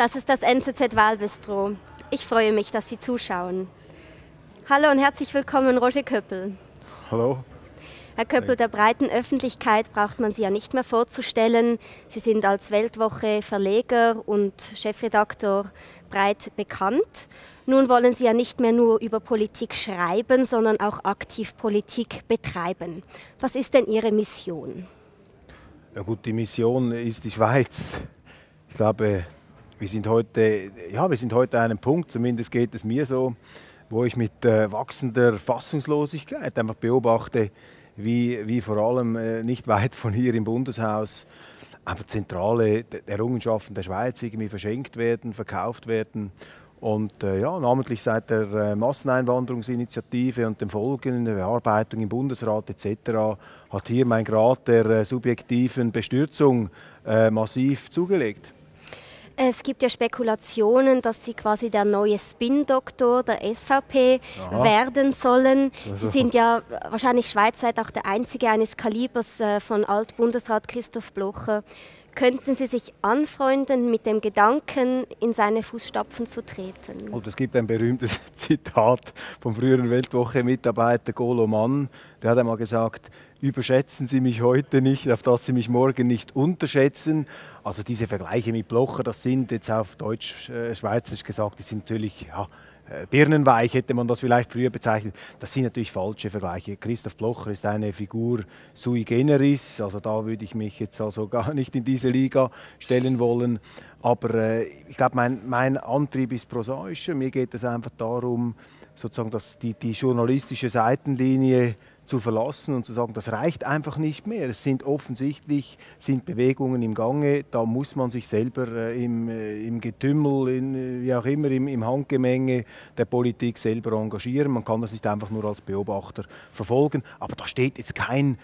Das ist das NZZ-Wahlbistro. Ich freue mich, dass Sie zuschauen. Hallo und herzlich willkommen, Roger Köppel. Hallo. Herr Köppel, der breiten Öffentlichkeit braucht man Sie ja nicht mehr vorzustellen. Sie sind als Weltwoche Verleger und Chefredaktor breit bekannt. Nun wollen Sie ja nicht mehr nur über Politik schreiben, sondern auch aktiv Politik betreiben. Was ist denn Ihre Mission? Ja gut, die Mission ist die Schweiz. Ich glaube, wir sind heute an einem Punkt, zumindest geht es mir so, wo ich mit wachsender Fassungslosigkeit einfach beobachte, wie vor allem nicht weit von hier im Bundeshaus einfach zentrale Errungenschaften der Schweiz irgendwie verschenkt werden, verkauft werden. Und namentlich seit der Masseneinwanderungsinitiative und den Folgen der Bearbeitung im Bundesrat etc. hat hier mein Grad der subjektiven Bestürzung massiv zugelegt. Es gibt ja Spekulationen, dass Sie quasi der neue Spin-Doktor der SVP werden sollen. Sie sind ja wahrscheinlich schweizweit auch der Einzige eines Kalibers von Altbundesrat Christoph Blocher. Könnten Sie sich anfreunden mit dem Gedanken, in seine Fußstapfen zu treten? Und es gibt ein berühmtes Zitat vom früheren Weltwoche-Mitarbeiter Golo Mann. Der hat einmal gesagt: Überschätzen Sie mich heute nicht, auf dass Sie mich morgen nicht unterschätzen. Also diese Vergleiche mit Blocher, das sind jetzt auf Deutsch-Schweizerisch gesagt, die sind natürlich birnenweich, hätte man das vielleicht früher bezeichnet. Das sind natürlich falsche Vergleiche. Christoph Blocher ist eine Figur sui generis, also da würde ich mich jetzt also gar nicht in diese Liga stellen wollen. Aber ich glaube, mein Antrieb ist prosaischer. Mir geht es einfach darum, sozusagen die journalistische Seitenlinie zu verlassen und zu sagen, das reicht einfach nicht mehr. Es sind offensichtlich Bewegungen im Gange, da muss man sich selber im Getümmel, wie auch immer, im Handgemenge der Politik selber engagieren. Man kann das nicht einfach nur als Beobachter verfolgen. Aber da steht jetzt kein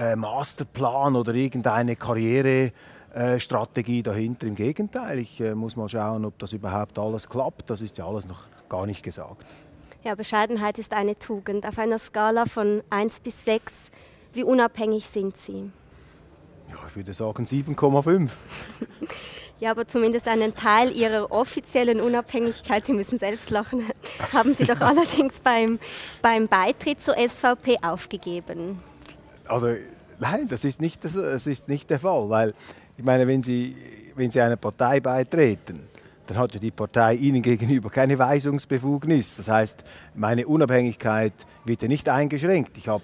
Masterplan oder irgendeine Karrierestrategie dahinter. Im Gegenteil, ich muss mal schauen, ob das überhaupt alles klappt. Das ist ja alles noch gar nicht gesagt. Ja, Bescheidenheit ist eine Tugend. Auf einer Skala von 1 bis 6, wie unabhängig sind Sie? Ja, ich würde sagen 7,5. Ja, aber zumindest einen Teil Ihrer offiziellen Unabhängigkeit, Sie müssen selbst lachen, haben Sie doch allerdings beim Beitritt zur SVP aufgegeben. Also nein, das ist nicht der Fall, weil ich meine, wenn Sie einer Partei beitreten, dann hat ja die Partei Ihnen gegenüber keine Weisungsbefugnis. Das heißt, meine Unabhängigkeit wird ja nicht eingeschränkt. Ich kann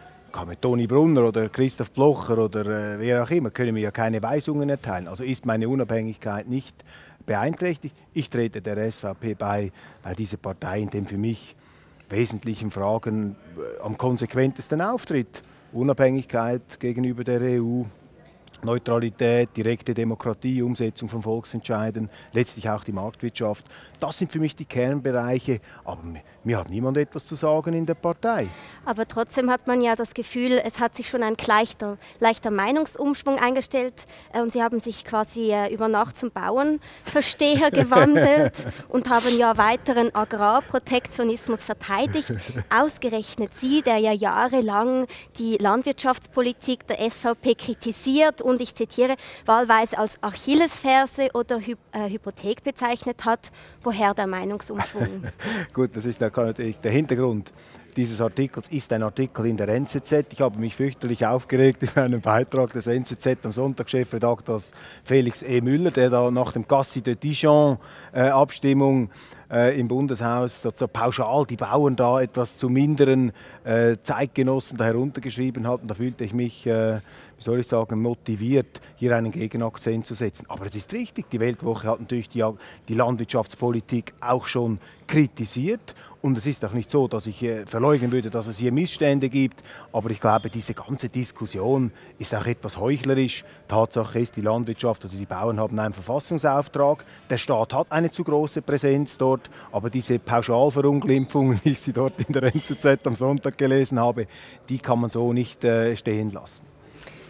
mit Toni Brunner oder Christoph Blocher oder wer auch immer, können mir ja keine Weisungen erteilen. Also ist meine Unabhängigkeit nicht beeinträchtigt. Ich trete der SVP bei, weil diese Partei in den für mich wesentlichen Fragen am konsequentesten auftritt. Unabhängigkeit gegenüber der EU, Neutralität, direkte Demokratie, Umsetzung von Volksentscheiden, letztlich auch die Marktwirtschaft. Das sind für mich die Kernbereiche, aber mir hat niemand etwas zu sagen in der Partei. Aber trotzdem hat man ja das Gefühl, es hat sich schon ein leichter Meinungsumschwung eingestellt und Sie haben sich quasi über Nacht zum Bauernversteher gewandelt und haben ja weiteren Agrarprotektionismus verteidigt. Ausgerechnet Sie, der ja jahrelang die Landwirtschaftspolitik der SVP kritisiert und, ich zitiere, wahlweise als Achillesferse oder Hypothek bezeichnet hat. Woher der Meinungsumschwung? Gut, das ist natürlich der Hintergrund dieses Artikels ist ein Artikel in der NZZ. Ich habe mich fürchterlich aufgeregt in einem Beitrag des NZZ am Sonntag, Chefredakteur Felix E. Müller, der da nach dem Gassi de Dijon Abstimmung im Bundeshaus so pauschal die Bauern da etwas zu minderen Zeitgenossen da heruntergeschrieben hat. Und da fühlte ich mich, wie soll ich sagen, motiviert, hier einen Gegenakzent zu setzen. Aber es ist richtig, die Weltwoche hat natürlich die Landwirtschaftspolitik auch schon kritisiert. Und es ist auch nicht so, dass ich verleugnen würde, dass es hier Missstände gibt. Aber ich glaube, diese ganze Diskussion ist auch etwas heuchlerisch. Tatsache ist, die Landwirtschaft oder die Bauern haben einen Verfassungsauftrag. Der Staat hat eine zu große Präsenz dort. Aber diese Pauschalverunglimpfungen, wie ich sie dort in der NZZ am Sonntag gelesen habe, die kann man so nicht stehen lassen.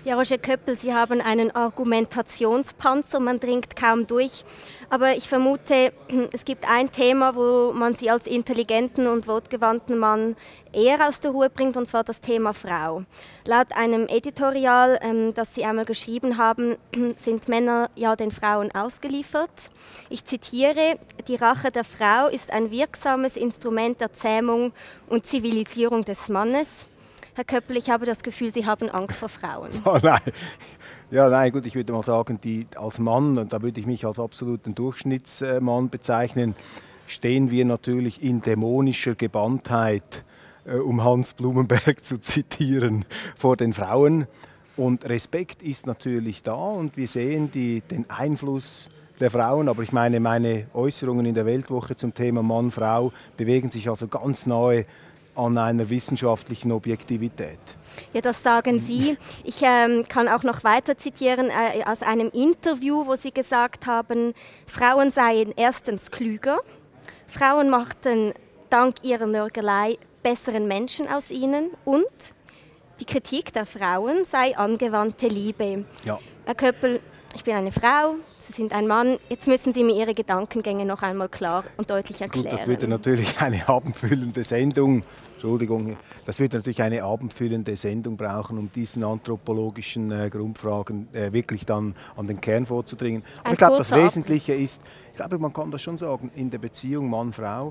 Ja, Roger Köppel, Sie haben einen Argumentationspanzer, man dringt kaum durch. Aber ich vermute, es gibt ein Thema, wo man Sie als intelligenten und wortgewandten Mann eher aus der Ruhe bringt, und zwar das Thema Frau. Laut einem Editorial, das Sie einmal geschrieben haben, sind Männer ja den Frauen ausgeliefert. Ich zitiere: Die Rache der Frau ist ein wirksames Instrument der Zähmung und Zivilisierung des Mannes. Herr Köppel, ich habe das Gefühl, Sie haben Angst vor Frauen. Oh nein. Ja, nein, gut, ich würde mal sagen, als Mann, und da würde ich mich als absoluten Durchschnittsmann bezeichnen, stehen wir natürlich in dämonischer Gebanntheit, um Hans Blumenberg zu zitieren, vor den Frauen. Und Respekt ist natürlich da und wir sehen den Einfluss der Frauen, aber ich meine Äußerungen in der Weltwoche zum Thema Mann, Frau bewegen sich also ganz nahe an einer wissenschaftlichen Objektivität. Ja, das sagen Sie. Ich kann auch noch weiter zitieren aus einem Interview, wo Sie gesagt haben, Frauen seien erstens klüger, Frauen machten dank ihrer Nörgelei besseren Menschen aus ihnen und die Kritik der Frauen sei angewandte Liebe. Ja. Herr Köppel, ich bin eine Frau, Sie sind ein Mann. Jetzt müssen Sie mir Ihre Gedankengänge noch einmal klar und deutlich erklären. Gut, das würde natürlich eine abendfüllende Sendung, das würde natürlich eine abendfüllende Sendung brauchen, um diesen anthropologischen Grundfragen wirklich dann an den Kern vorzudringen. Aber ich glaube, das Wesentliche ist, ich glaube, man kann das schon sagen, in der Beziehung Mann-Frau,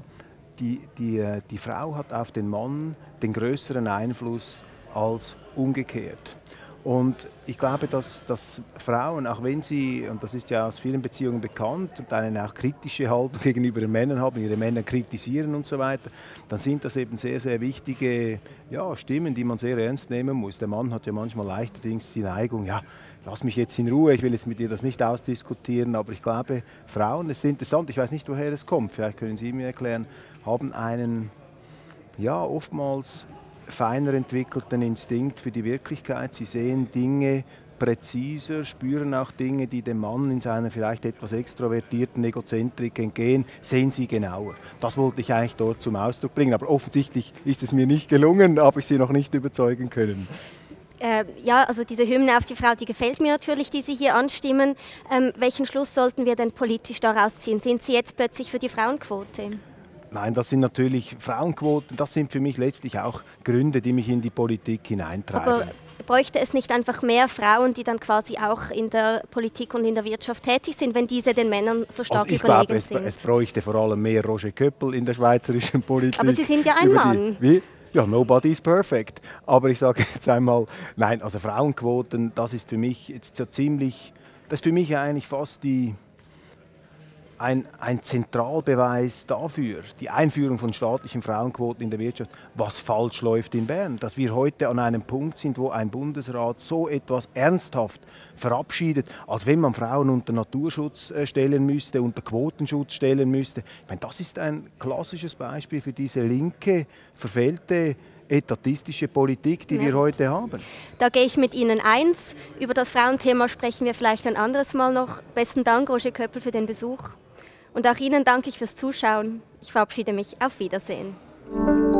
die Frau hat auf den Mann den größeren Einfluss als umgekehrt. Und ich glaube, dass Frauen, auch wenn sie, und das ist ja aus vielen Beziehungen bekannt, und eine auch kritische Haltung gegenüber den Männern haben, ihre Männer kritisieren und so weiter, dann sind das eben sehr, sehr wichtige Stimmen, die man sehr ernst nehmen muss. Der Mann hat ja manchmal leichterdings die Neigung, ja, lass mich jetzt in Ruhe, ich will jetzt mit dir das nicht ausdiskutieren, aber ich glaube, Frauen, es ist interessant, ich weiß nicht, woher es kommt, vielleicht können Sie mir erklären, haben einen, oftmals feiner entwickelten Instinkt für die Wirklichkeit. Sie sehen Dinge präziser, spüren auch Dinge, die dem Mann in seiner vielleicht etwas extrovertierten Egozentrik entgehen, sehen sie genauer. Das wollte ich eigentlich dort zum Ausdruck bringen, aber offensichtlich ist es mir nicht gelungen, habe ich Sie noch nicht überzeugen können. Ja, also diese Hymne auf die Frau, die gefällt mir natürlich, die Sie hier anstimmen. Welchen Schluss sollten wir denn politisch daraus ziehen? Sind Sie jetzt plötzlich für die Frauenquote? Nein, das sind natürlich Frauenquoten, das sind für mich letztlich auch Gründe, die mich in die Politik hineintreiben. Aber bräuchte es nicht einfach mehr Frauen, die dann quasi auch in der Politik und in der Wirtschaft tätig sind, wenn diese den Männern so stark überlegen sind? Es bräuchte vor allem mehr Roger Köppel in der schweizerischen Politik. Aber Sie sind ja ein Mann. Ja, nobody is perfect. Aber ich sage jetzt einmal, nein, also Frauenquoten, das ist für mich jetzt so ziemlich, das ist für mich eigentlich fast ein Zentralbeweis dafür, die Einführung von staatlichen Frauenquoten in der Wirtschaft, was falsch läuft in Bern. Dass wir heute an einem Punkt sind, wo ein Bundesrat so etwas ernsthaft verabschiedet, als wenn man Frauen unter Naturschutz stellen müsste, unter Quotenschutz stellen müsste. Ich meine, das ist ein klassisches Beispiel für diese linke, verfehlte, etatistische Politik, die wir heute haben. Da gehe ich mit Ihnen eins. Über das Frauenthema sprechen wir vielleicht ein anderes Mal noch. Besten Dank, Roger Köppel, für den Besuch. Und auch Ihnen danke ich fürs Zuschauen. Ich verabschiede mich. Auf Wiedersehen.